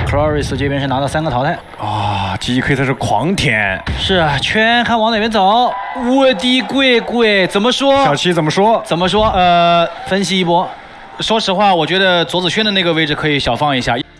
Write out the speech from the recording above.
Cloris 这边是拿到3个淘汰啊 ，GK 他是狂舔， 是啊，全看往哪边走。我的乖乖，怎么说？ 小七怎么说？ 分析一波。 说实话，我觉得左子轩的那个位置可以小放一下。